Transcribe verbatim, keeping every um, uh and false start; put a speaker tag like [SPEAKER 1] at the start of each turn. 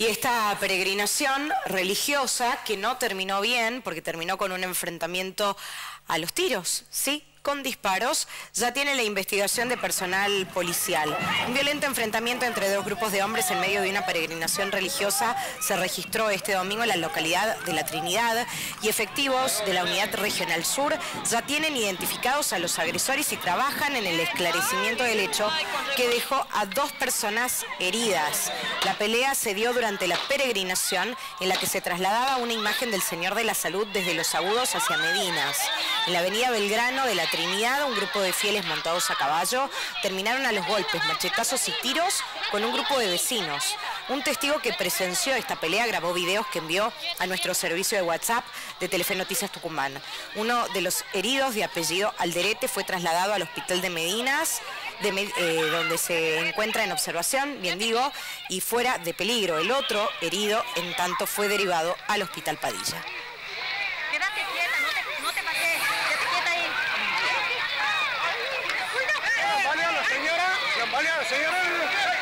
[SPEAKER 1] Y esta peregrinación religiosa, que no terminó bien, porque terminó con un enfrentamiento a los tiros, ¿sí?, con disparos, ya tiene la investigación de personal policial. Un violento enfrentamiento entre dos grupos de hombres en medio de una peregrinación religiosa se registró este domingo en la localidad de La Trinidad y efectivos de la Unidad Regional Sur ya tienen identificados a los agresores y trabajan en el esclarecimiento del hecho que dejó a dos personas heridas. La pelea se dio durante la peregrinación en la que se trasladaba una imagen del Señor de la Salud desde Los Agudos hacia Medinas. En la avenida Belgrano de La Trinidad, un grupo de fieles montados a caballo terminaron a los golpes, machetazos y tiros con un grupo de vecinos. Un testigo que presenció esta pelea grabó videos que envió a nuestro servicio de WhatsApp de Telefe Noticias Tucumán. Uno de los heridos, de apellido Alderete, fue trasladado al hospital de Medinas, de, eh, donde se encuentra en observación, bien digo, y fuera de peligro. El otro herido, en tanto, fue derivado al hospital Padilla.
[SPEAKER 2] Quédate quieta, no te, no te pases, quédate quieta ahí.
[SPEAKER 3] ¡Vale a la señora! ¡Vale a la señora!